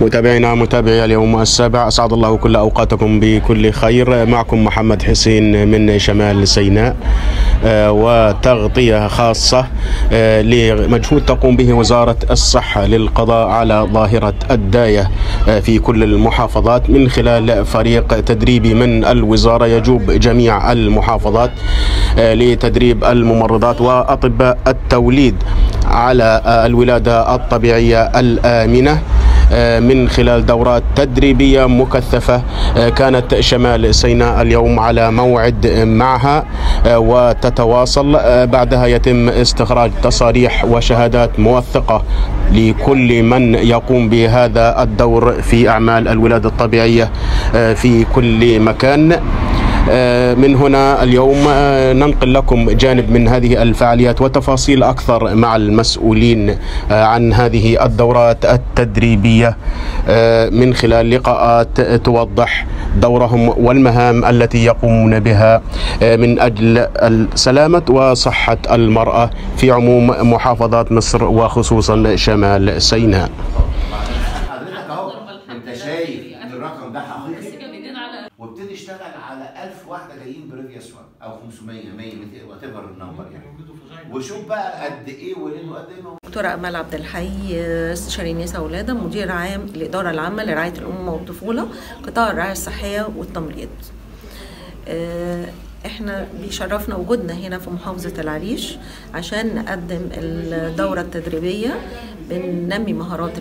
متابعينا متابعي اليوم السابع، أسعد الله كل أوقاتكم بكل خير. معكم محمد حسين من شمال سيناء، وتغطية خاصة لمجهود تقوم به وزارة الصحة للقضاء على ظاهرة الداية في كل المحافظات من خلال فريق تدريبي من الوزارة يجوب جميع المحافظات لتدريب الممرضات وأطباء التوليد على الولادة الطبيعية الآمنة من خلال دورات تدريبية مكثفة. كانت شمال سيناء اليوم على موعد معها وتتواصل، بعدها يتم استخراج تصاريح وشهادات موثقة لكل من يقوم بهذا الدور في أعمال الولادة الطبيعية في كل مكان. من هنا اليوم ننقل لكم جانب من هذه الفعاليات وتفاصيل أكثر مع المسؤولين عن هذه الدورات التدريبية من خلال لقاءات توضح دورهم والمهام التي يقومون بها من أجل سلامة وصحة المرأة في عموم محافظات مصر وخصوصا شمال سيناء. حضرتك اهو انت شايف ان الرقم ده حقيقي، وابتدي اشتغل على 1000 واحده جايين بريفيوس 1 او 500 100 200 وات ايفر النمبر يعني، وشوف بقى قد ايه ولدوا قد ايه. دكتورة امال عبد الحي، استشاري نساء ولاده، مدير عام الاداره العامه لرعايه الامومه والطفوله، قطاع الرعايه الصحيه والتمريض. احنا بيشرفنا وجودنا هنا في محافظة العريش عشان نقدم الدورة التدريبية، بننمي مهارات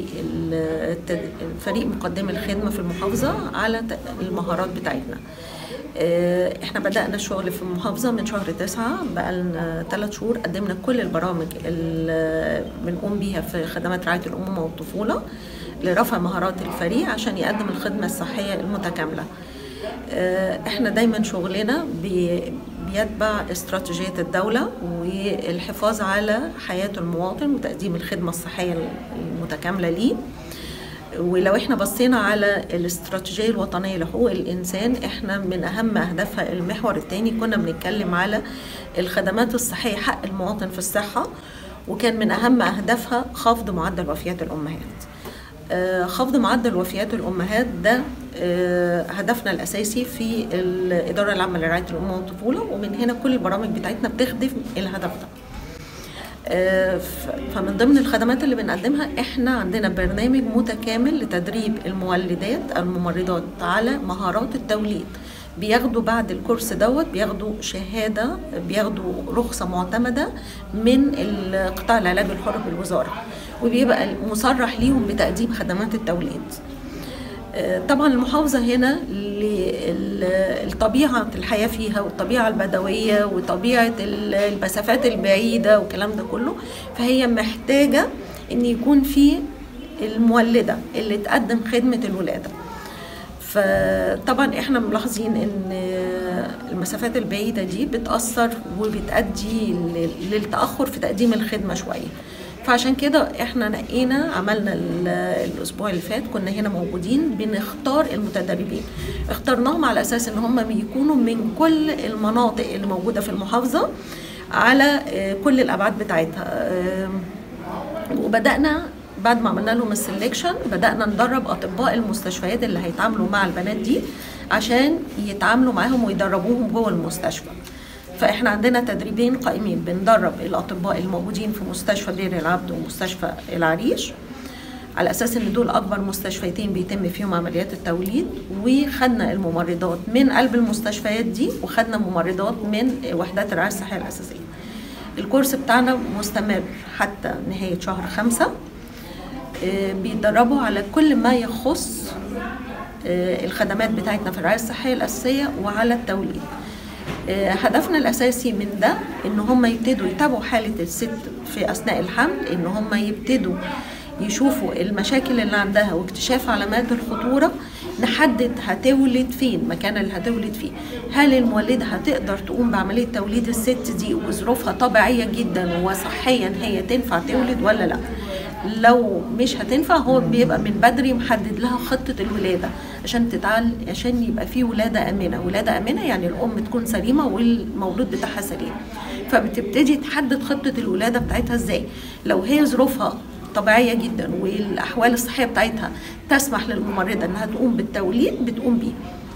الفريق مقدمي الخدمة في المحافظة على المهارات بتاعتنا. احنا بدأنا الشغل في المحافظة من شهر 9، بقالنا 3 شهور قدمنا كل البرامج اللي بنقوم بيها في خدمات رعاية الأمومة والطفولة لرفع مهارات الفريق عشان يقدم الخدمة الصحية المتكاملة. احنا دايما شغلنا بيتبع استراتيجية الدولة والحفاظ على حياة المواطن وتقديم الخدمة الصحية المتكاملة ليه. ولو احنا بصينا على الاستراتيجية الوطنية لحقوق الإنسان، احنا من أهم أهدافها المحور الثاني كنا بنتكلم على الخدمات الصحية، حق المواطن في الصحة، وكان من أهم أهدافها خفض معدل وفيات الأمهات. خفض معدل وفيات الأمهات ده هدفنا الأساسي في الإدارة العامة لرعاية الأمومة والطفولة، ومن هنا كل البرامج بتاعتنا بتخدم الهدف ده. فمن ضمن الخدمات اللي بنقدمها احنا عندنا برنامج متكامل لتدريب المولدات الممرضات على مهارات التوليد. بياخدوا بعد الكورس دوت بياخدوا شهادة، بياخدوا رخصة معتمدة من قطاع العلاج الحر بالوزارة، وبيبقى مصرح ليهم بتقديم خدمات التوليد. طبعا المحافظة هنا الطبيعة الحياة فيها والطبيعة البدوية وطبيعة المسافات البعيدة والكلام ده كله، فهي محتاجة ان يكون في المولدة اللي تقدم خدمة الولادة. فطبعا احنا ملاحظين ان المسافات البعيدة دي بتأثر وبتؤدي للتأخر في تقديم الخدمة شوية. فعشان كده احنا نقينا، عملنا الاسبوع اللي فات كنا هنا موجودين بنختار المتدربين، اخترناهم على اساس ان هم بيكونوا من كل المناطق اللي موجودة في المحافظة على كل الابعاد بتاعتها. وبدأنا بعد ما عملنا لهم السلكشن بدأنا ندرب أطباء المستشفيات اللي هيتعاملوا مع البنات دي عشان يتعاملوا معاهم ويدربوهم جوه المستشفى. فإحنا عندنا تدريبين قائمين، بندرب الأطباء الموجودين في مستشفى دير العبد ومستشفى العريش على أساس إن دول أكبر مستشفيتين بيتم فيهم عمليات التوليد، وخدنا الممرضات من قلب المستشفيات دي وخدنا ممرضات من وحدات الرعاية الصحية الأساسية. الكورس بتاعنا مستمر حتى نهاية شهر 5. بيدربوا على كل ما يخص الخدمات بتاعتنا في الرعاية الصحية الأساسية وعلى التوليد. هدفنا الأساسي من ده إن هم يبتدوا يتابعوا حالة الست في أثناء الحمل، إن هم يبتدوا يشوفوا المشاكل اللي عندها واكتشاف علامات الخطورة، نحدد هتولد فين، مكان اللي هتولد فيه، هل المولدة هتقدر تقوم بعملية توليد الست دي وظروفها طبيعية جدا وصحيا هي تنفع تولد ولا لا. لو مش هتنفع هو بيبقى من بدري محدد لها خطة الولادة عشان يبقى فيه ولادة آمنة. ولادة آمنة يعني الأم تكون سليمة والمولود بتاعها سليم، فبتبتدي تحدد خطة الولادة بتاعتها ازاي. لو هي ظروفها طبيعيه جدا والاحوال الصحيه بتاعتها تسمح للممرضه انها تقوم بالتوليد بتقوم بيه،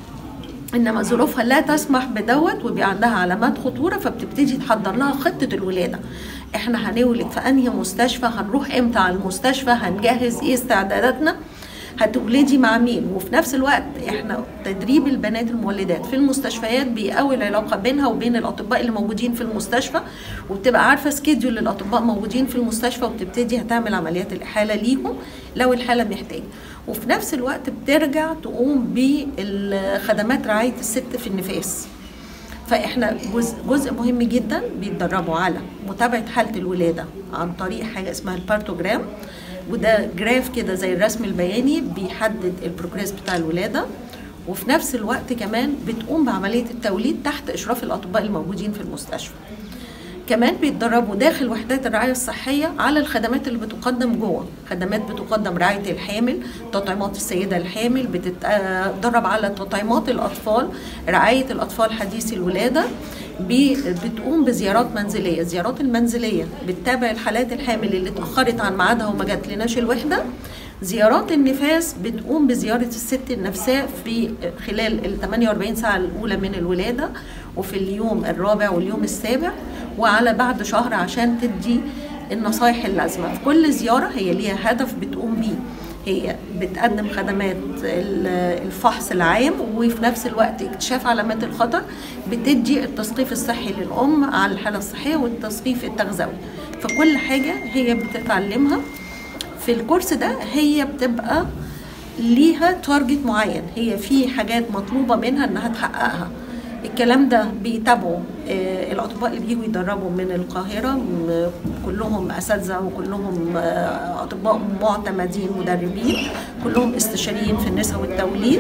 انما ظروفها لا تسمح بدوت وبيبقى عندها علامات خطوره فبتبتدي تحضر لها خطه الولاده. احنا هنولد في انهي مستشفى، هنروح امتى على المستشفى، هنجهز ايه استعداداتنا، هتولدي مع مين. وفي نفس الوقت احنا تدريب البنات المولدات في المستشفيات بيقوي العلاقه بينها وبين الاطباء اللي موجودين في المستشفى، وبتبقى عارفه سكيدول للاطباء موجودين في المستشفى وبتبتدي هتعمل عمليات الاحاله ليهم لو الحاله محتاجه. وفي نفس الوقت بترجع تقوم بالخدمات رعايه الست في النفاس. فاحنا جزء مهم جدا بيتدربوا على متابعه حاله الولاده عن طريق حاجه اسمها البارتوجرام، وده جراف كده زي الرسم البياني بيحدد البروجريس بتاع الولاده. وفي نفس الوقت كمان بتقوم بعمليه التوليد تحت اشراف الاطباء الموجودين في المستشفى. كمان بيتدربوا داخل وحدات الرعايه الصحيه على الخدمات اللي بتقدم جوه، خدمات بتقدم رعايه الحامل، تطعيمات السيده الحامل، بتتدرب على تطعيمات الاطفال، رعايه الاطفال حديثي الولاده، بتقوم بزيارات منزليه. الزيارات المنزليه بتتابع الحالات الحامل اللي اتاخرت عن ميعادها وما جاتلناش الوحده. زيارات النفاس بتقوم بزياره الست النفساء في خلال ال 48 ساعه الاولى من الولاده، وفي اليوم الرابع واليوم السابع، وعلى بعد شهر عشان تدي النصايح اللازمه. في كل زياره هي ليها هدف بتقوم بيه، هي بتقدم خدمات الفحص العام وفي نفس الوقت اكتشاف علامات الخطر، بتدي التثقيف الصحي للأم على الحالة الصحية والتثقيف التغذوي. فكل حاجة هي بتتعلمها في الكورس ده هي بتبقى ليها تارجت معين، هي في حاجات مطلوبة منها انها تحققها. الكلام ده بيتابعوا الاطباء اللي بيجوا يدربوا من القاهره، كلهم اساتذه وكلهم اطباء معتمدين مدربين، كلهم استشاريين في النساء والتوليد.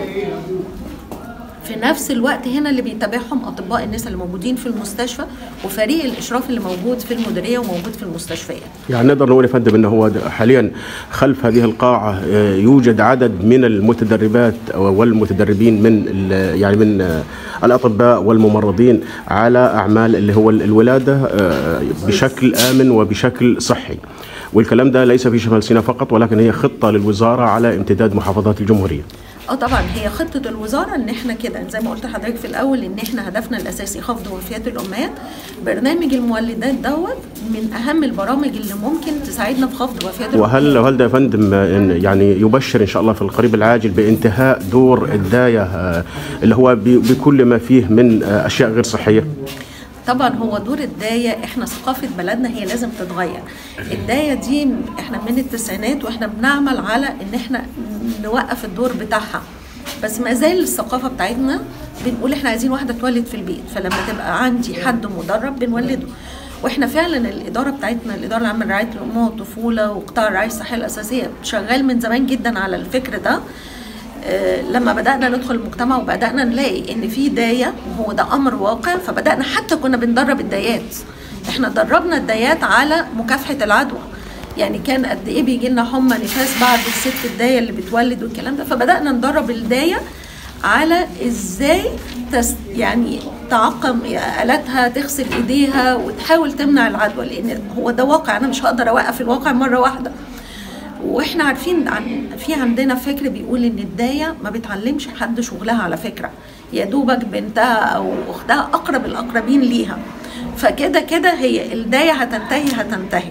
في نفس الوقت هنا اللي بيتابعهم اطباء النساء اللي موجودين في المستشفى وفريق الاشراف اللي موجود في المديريه وموجود في المستشفيات. يعني نقدر نقول يا فندم ان هو حاليا خلف هذه القاعه يوجد عدد من المتدربات والمتدربين من يعني من الاطباء والممرضين على اعمال اللي هو الولاده بشكل امن وبشكل صحي. والكلام ده ليس في شمال سيناء فقط، ولكن هي خطه للوزاره على امتداد محافظات الجمهوريه. طبعا هي خطه الوزاره ان احنا كده زي ما قلت لحضرتك في الاول ان احنا هدفنا الاساسي خفض وفيات الامهات. برنامج المولدات دوت من اهم البرامج اللي ممكن تساعدنا في خفض وفيات الامهات. وهل ده يا فندم يعني يبشر ان شاء الله في القريب العاجل بانتهاء دور الدايه اللي هو بكل ما فيه من اشياء غير صحيه؟ طبعا هو دور الداية، احنا ثقافة بلدنا هي لازم تتغير. الداية دي احنا من التسعينات واحنا بنعمل على ان احنا نوقف الدور بتاعها، بس ما زال الثقافة بتاعتنا بنقول احنا عايزين واحدة تولد في البيت، فلما تبقى عندي حد مدرب بنولده. واحنا فعلا الاداره بتاعتنا، الاداره العامه لرعايه الامومه والطفوله وقطاع الرعايه الصحيه الاساسيه، شغال من زمان جدا على الفكر ده. لما بدأنا ندخل المجتمع وبدأنا نلاقي ان في داية وهو ده امر واقع، فبدأنا حتى كنا بندرب الدايات. احنا دربنا الدايات على مكافحة العدوى، يعني كان قد ايه بيجي لنا حمى نفاس بعد الست الداية اللي بتولد والكلام ده، فبدأنا ندرب الداية على ازاي يعني تعقم آلاتها، تغسل ايديها وتحاول تمنع العدوى، لان هو ده واقع، انا مش هقدر اوقف الواقع مرة واحدة. واحنا عارفين في عندنا فكر بيقول ان الدايه ما بتعلمش حد شغلها، على فكره يا دوبك بنتها او اختها اقرب الاقربين ليها، فكده كده هي الدايه هتنتهي.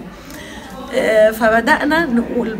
فبدانا نقول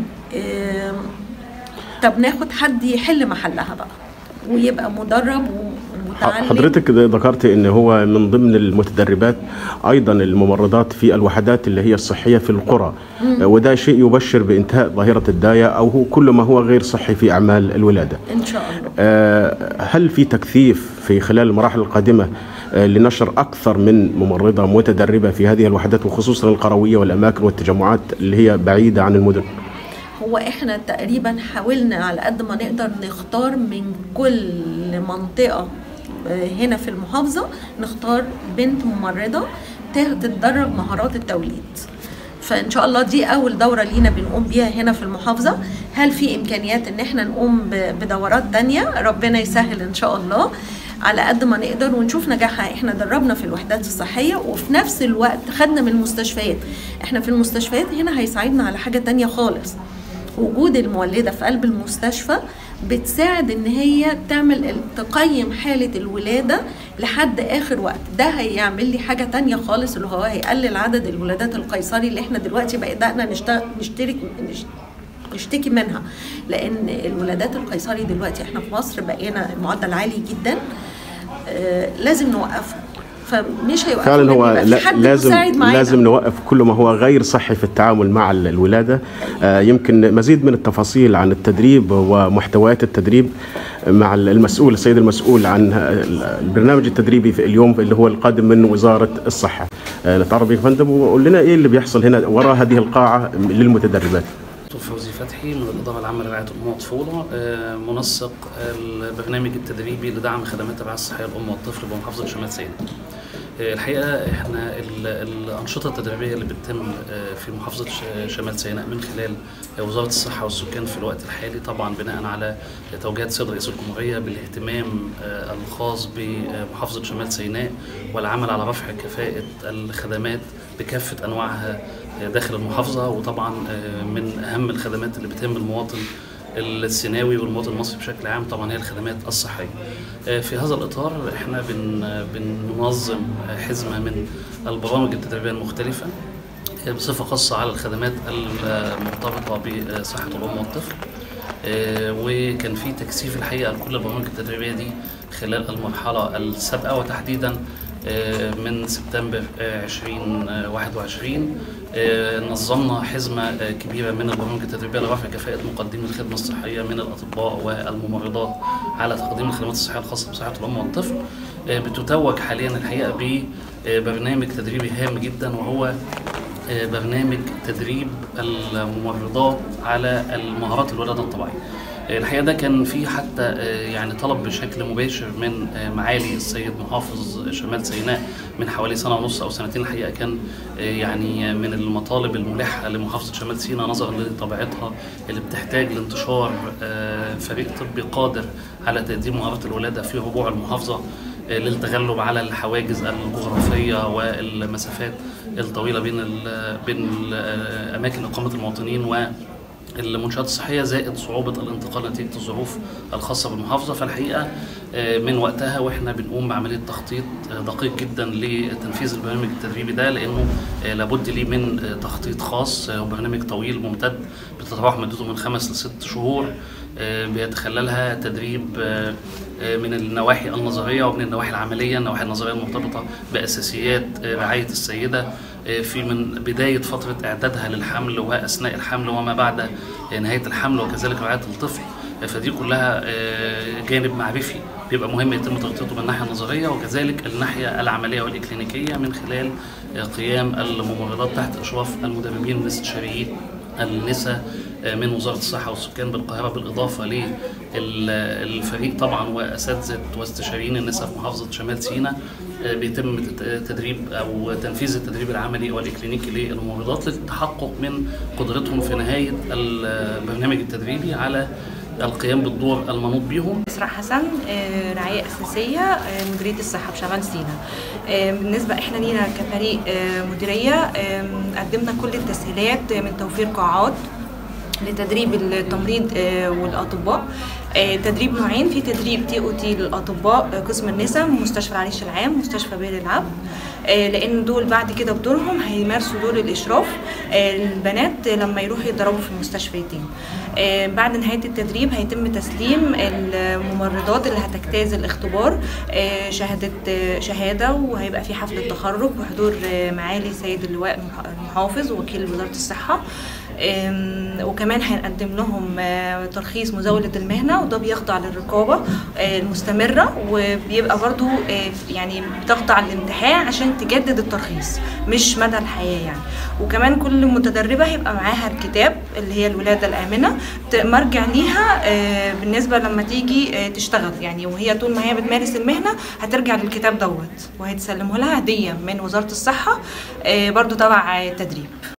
طب ناخد حد يحل محلها بقى ويبقى مدرب ومتعلم. حضرتك ذكرت ان هو من ضمن المتدربات ايضا الممرضات في الوحدات اللي هي الصحيه في القرى، وده شيء يبشر بانتهاء ظاهره الدايه او هو كل ما هو غير صحي في اعمال الولاده ان شاء الله. هل في تكثيف في خلال المراحل القادمه لنشر اكثر من ممرضه متدربه في هذه الوحدات وخصوصا القرويه والاماكن والتجمعات اللي هي بعيده عن المدن؟ هو احنا تقريبا حاولنا على قد ما نقدر نختار من كل منطقة هنا في المحافظة، نختار بنت ممرضة تتدرب مهارات التوليد. فإن شاء الله دي أول دورة لينا بنقوم بيها هنا في المحافظة. هل في إمكانيات إن احنا نقوم بدورات تانية؟ ربنا يسهل إن شاء الله، على قد ما نقدر ونشوف نجاحها. احنا دربنا في الوحدات الصحيه وفي نفس الوقت خدنا من المستشفيات. احنا في المستشفيات هنا هيساعدنا على حاجه تانية خالص، وجود المولده في قلب المستشفى بتساعد ان هي تقيم حالة الولادة لحد اخر وقت. ده هيعمل لي حاجة تانية خالص، اللي هو هيقلل عدد الولادات القيصري اللي احنا دلوقتي بدأنا نشتكي منها، لان الولادات القيصري دلوقتي احنا في مصر بقينا المعدل عالي جدا. لازم نوقفه، فمش هيوقف فعلا. هو لازم نوقف كل ما هو غير صحي في التعامل مع الولادة. يمكن مزيد من التفاصيل عن التدريب ومحتويات التدريب مع السيد المسؤول عن البرنامج التدريبي في اليوم اللي هو القادم من وزارة الصحة. نتعرف يا فندم وقول لنا ايه اللي بيحصل هنا وراء هذه القاعة للمتدربات. فوزي فتحي من الإدارة العامة لرعاية الأم والطفولة، منسق البرنامج التدريبي لدعم خدمات الرعاية الصحية للأم والطفل بمحافظة شمال سيناء. الحقيقة احنا الأنشطة التدريبية اللي بتتم في محافظة شمال سيناء من خلال وزارة الصحة والسكان في الوقت الحالي، طبعا بناء على توجيهات السيد رئيس الجمهورية بالاهتمام الخاص بمحافظة شمال سيناء والعمل على رفع كفاءة الخدمات بكافة أنواعها داخل المحافظة. وطبعا من أهم الخدمات اللي بتهم المواطن السيناوي والمواطن المصري بشكل عام طبعا هي الخدمات الصحية. في هذا الإطار احنا بننظم حزمة من البرامج التدريبية المختلفة بصفة خاصة على الخدمات المرتبطة بصحة الأم والطفل، وكان في تكثيف الحقيقة لكل البرامج التدريبية دي خلال المرحلة السابقة، وتحديدا من سبتمبر 2021 نظمنا حزمة كبيرة من البرامج التدريبية لرفع كفاءة مقدمي الخدمة الصحية من الأطباء والممرضات على تقديم الخدمات الصحية الخاصة بصحة الأم والطفل. بتتوج حاليا الحقيقة ببرنامج تدريبي هام جدا، وهو برنامج تدريب الممرضات على المهارات الولادة الطبيعية. الحقيقة ده كان فيه حتى يعني طلب بشكل مباشر من معالي السيد محافظ شمال سيناء من حوالي سنة ونص أو سنتين. الحقيقة كان يعني من المطالب الملحة لمحافظة شمال سيناء نظرا لطبيعتها اللي بتحتاج لانتشار فريق طبي قادر على تقديم مهارات الولادة في ربوع المحافظة للتغلب على الحواجز الجغرافية والمسافات الطويلة بين أماكن إقامة المواطنين والمنشآت الصحية، زائد صعوبة الانتقال نتيجة الظروف الخاصة بالمحافظة. فالحقيقة من وقتها واحنا بنقوم بعملية تخطيط دقيق جدا لتنفيذ البرنامج التدريبي ده، لأنه لابد ليه من تخطيط خاص وبرنامج طويل ممتد بتتراوح مدته من 5 ل 6 شهور، بيتخللها تدريب من النواحي النظرية ومن النواحي العملية. النواحي النظرية المرتبطة بأساسيات رعاية السيدة في من بداية فترة إعدادها للحمل وأثناء الحمل وما بعد نهاية الحمل، وكذلك رعاية الطفل. فدي كلها جانب معرفي بيبقى مهم يتم تغطيته من الناحية النظرية، وكذلك الناحية العملية والإكلينيكية من خلال قيام الممرضات تحت إشراف المدربين الاستشاريين النساء من وزارة الصحة والسكان بالقاهرة، بالإضافة للفريق طبعا وأساتذة واستشاريين النساء في محافظة شمال سيناء. بيتم تدريب أو تنفيذ التدريب العملي والإكلينيكي للممرضات للتحقق من قدرتهم في نهاية البرنامج التدريبي على القيام بالدور المنوط بيهم. إسراء حسن، رعاية أساسية مديرية الصحة بشمال سيناء. بالنسبة إحنا لينا كفريق مديرية قدمنا كل التسهيلات من توفير قاعات لتدريب التمريض والأطباء. تدريب نوعين، في تدريب TOT للأطباء قسم النساء مستشفى العريش العام مستشفى بئر العبد، لأن دول بعد كده بدورهم هيمارسوا دور الإشراف البنات لما يروحوا يتدربوا في المستشفيتين. بعد نهاية التدريب هيتم تسليم الممرضات اللي هتجتاز الاختبار شهادة، وهيبقى في حفلة تخرج بحضور معالي سيد اللواء المحافظ وكيل وزارة الصحة. وكمان هنقدم لهم ترخيص مزاولة المهنة، وده بيخضع للرقابة المستمرة، وبيبقى برضو يعني بتخضع للامتحان عشان تجدد الترخيص مش مدى الحياة يعني. وكمان كل متدربة هيبقى معاها الكتاب اللي هي الولادة الآمنة مرجع ليها بالنسبة لما تيجي تشتغل يعني، وهي طول ما هي بتمارس المهنة هترجع للكتاب دوت وهيتسلمه لها هدية من وزارة الصحة برضو تبع تدريب.